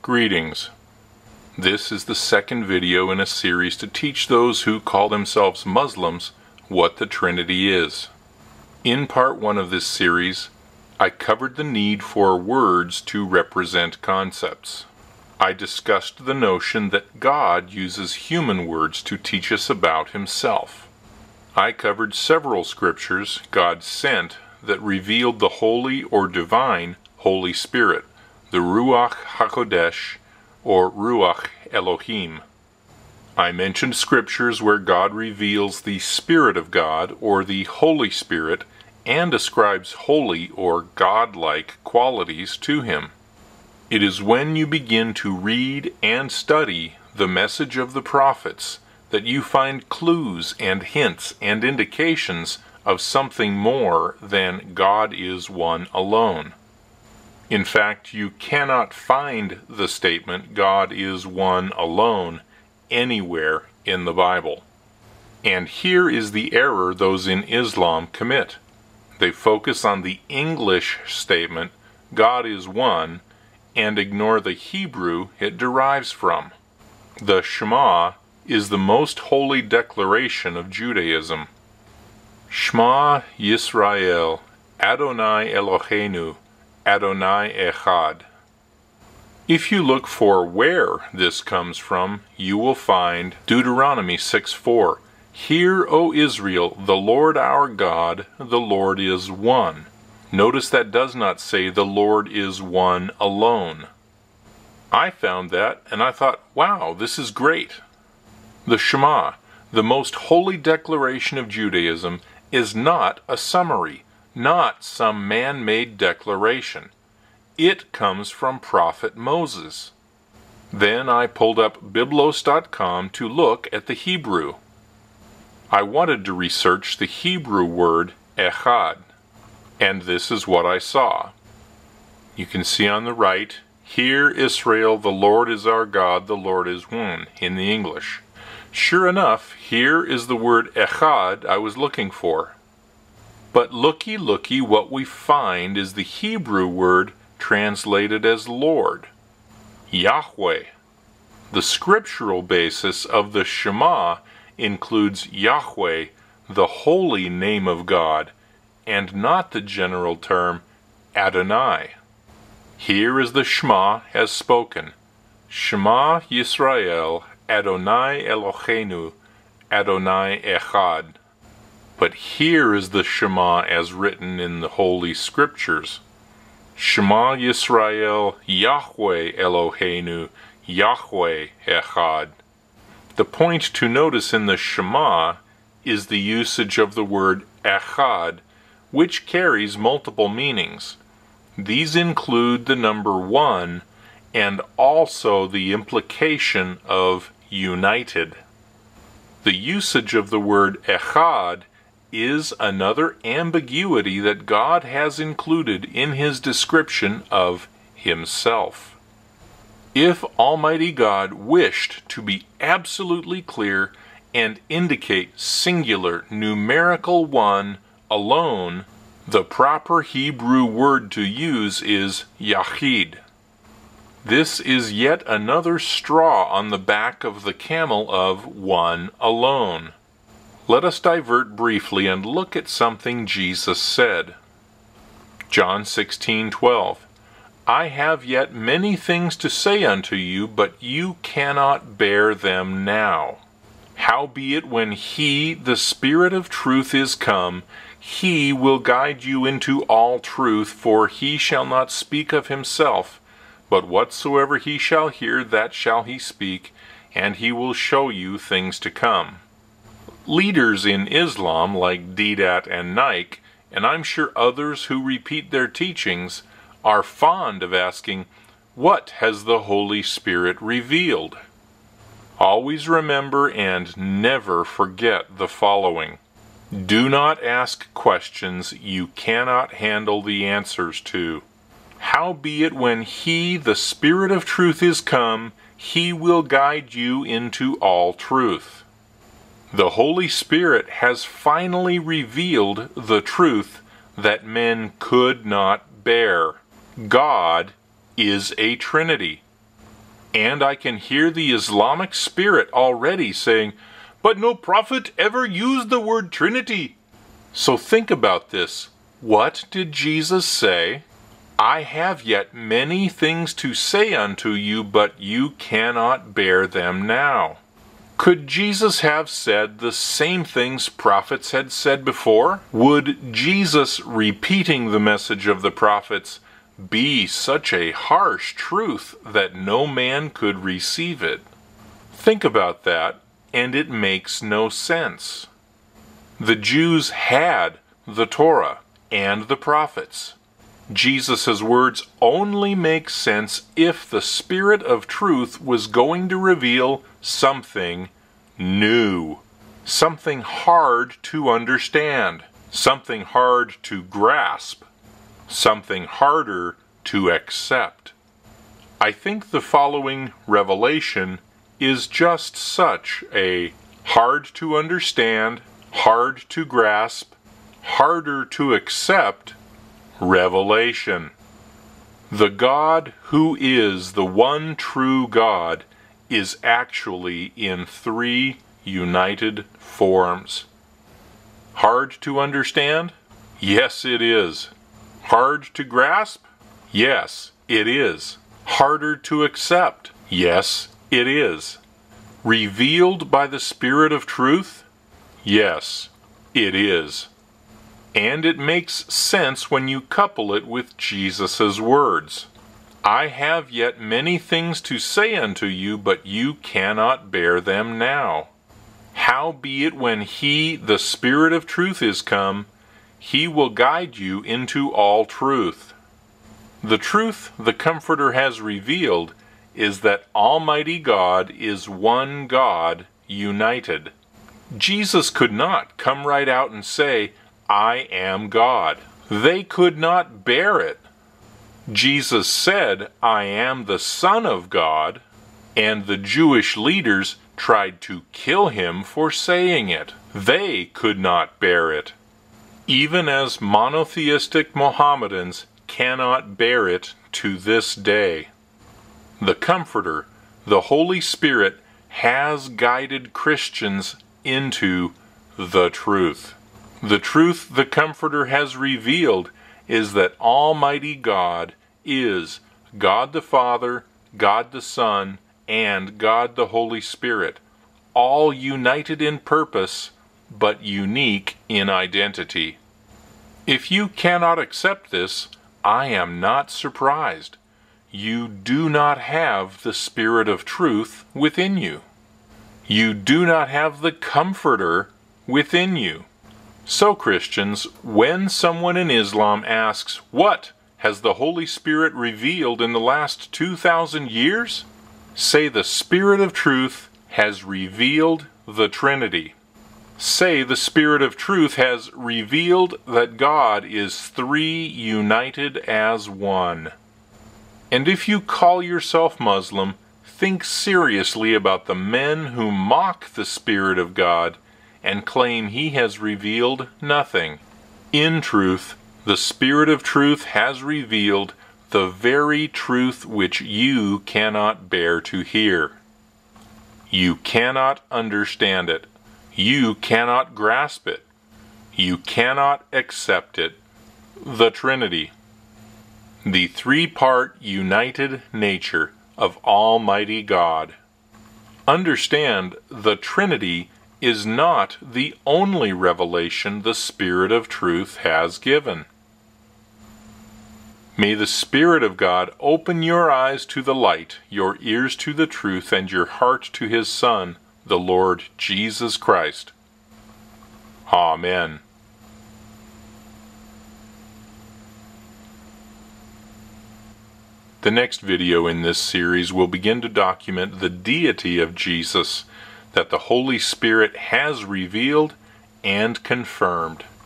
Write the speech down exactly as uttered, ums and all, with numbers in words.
Greetings. This is the second video in a series to teach those who call themselves Muslims what the Trinity is. In part one of this series, I covered the need for words to represent concepts. I discussed the notion that God uses human words to teach us about Himself. I covered several scriptures God sent that revealed the holy or divine Holy Spirit, the Ruach HaKodesh, or Ruach Elohim. I mentioned scriptures where God reveals the Spirit of God, or the Holy Spirit, and ascribes holy or God-like qualities to Him. It is when you begin to read and study the message of the prophets that you find clues and hints and indications of something more than God is one alone. In fact, you cannot find the statement God is one alone anywhere in the Bible. And here is the error those in Islam commit. They focus on the English statement, God is one, and ignore the Hebrew it derives from. The Shema is the most holy declaration of Judaism. Shema Yisrael, Adonai Eloheinu, Adonai Echad. If you look for where this comes from, you will find Deuteronomy six four. Hear, O Israel, the Lord our God, the Lord is one. Notice that does not say the Lord is one alone. I found that and I thought, wow, this is great. The Shema, the most holy declaration of Judaism, is not a summary, not some man-made declaration. It comes from Prophet Moses. Then I pulled up biblos dot com to look at the Hebrew. I wanted to research the Hebrew word ECHAD, and this is what I saw. You can see on the right, Hear Israel, the Lord is our God, the Lord is one, in the English. Sure enough, here is the word echad I was looking for. But looky looky, what we find is the Hebrew word translated as Lord, Yahweh. The scriptural basis of the Shema includes Yahweh, the holy name of God, and not the general term Adonai. Here is the Shema as spoken. Shema Yisrael, Adonai Eloheinu, Adonai Echad. But here is the Shema as written in the Holy Scriptures. Shema Yisrael, Yahweh Eloheinu, Yahweh Echad. The point to notice in the Shema is the usage of the word Echad, which carries multiple meanings. These include the number one and also the implication of united. The usage of the word Echad is another ambiguity that God has included in His description of Himself. If Almighty God wished to be absolutely clear and indicate singular numerical one alone, the proper Hebrew word to use is YACHID. This is yet another straw on the back of the camel of one alone. Let us divert briefly and look at something Jesus said. John sixteen twelve. I have yet many things to say unto you, but you cannot bear them now. Howbeit when He, the Spirit of truth, is come, He will guide you into all truth, for He shall not speak of Himself, but whatsoever He shall hear, that shall He speak, and He will show you things to come. Leaders in Islam like Deedat and Nike, and I'm sure others who repeat their teachings, are fond of asking, what has the Holy Spirit revealed? Always remember and never forget the following. Do not ask questions you cannot handle the answers to. Howbeit when He, the Spirit of truth, is come, He will guide you into all truth. The Holy Spirit has finally revealed the truth that men could not bear. God is a Trinity. And I can hear the Islamic spirit already saying, "But no prophet ever used the word Trinity." So think about this. What did Jesus say? "I have yet many things to say unto you, but you cannot bear them now." Could Jesus have said the same things prophets had said before? Would Jesus repeating the message of the prophets be such a harsh truth that no man could receive it? Think about that, and it makes no sense. The Jews had the Torah and the prophets. Jesus' words only make sense if the Spirit of truth was going to reveal something new, something hard to understand, something hard to grasp, something harder to accept. I think the following revelation is just such a hard to understand, hard to grasp, harder to accept revelation. The God who is the one true God is actually in three united forms. Hard to understand? Yes, it is. Hard to grasp? Yes, it is. Harder to accept? Yes, it is. Revealed by the Spirit of truth? Yes, it is. And it makes sense when you couple it with Jesus' words. "I have yet many things to say unto you, but you cannot bear them now. Howbeit when he, the Spirit of truth, is come, he will guide you into all truth." The truth the Comforter has revealed is that Almighty God is one God united. Jesus could not come right out and say, "I am God." They could not bear it. Jesus said, "I am the Son of God," and the Jewish leaders tried to kill him for saying it. They could not bear it. Even as monotheistic Mohammedans cannot bear it to this day. The Comforter, the Holy Spirit, has guided Christians into the truth. The truth the Comforter has revealed is that Almighty God is God the Father, God the Son, and God the Holy Spirit, all united in purpose, but unique in identity. If you cannot accept this, I am not surprised. You do not have the Spirit of truth within you. You do not have the Comforter within you. So, Christians, when someone in Islam asks, "What has the Holy Spirit revealed in the last two thousand years?" say the Spirit of truth has revealed the Trinity. Say the Spirit of truth has revealed that God is three united as one. And if you call yourself Muslim, think seriously about the men who mock the Spirit of God and claim he has revealed nothing. In truth, the Spirit of truth has revealed the very truth which you cannot bear to hear. You cannot understand it. You cannot grasp it. You cannot accept it. The Trinity. The three-part united nature of Almighty God. Understand, the Trinity is not the only revelation the Spirit of truth has given. May the Spirit of God open your eyes to the light, your ears to the truth, and your heart to His Son, the Lord Jesus Christ. Amen. The next video in this series will begin to document the deity of Jesus that the Holy Spirit has revealed and confirmed.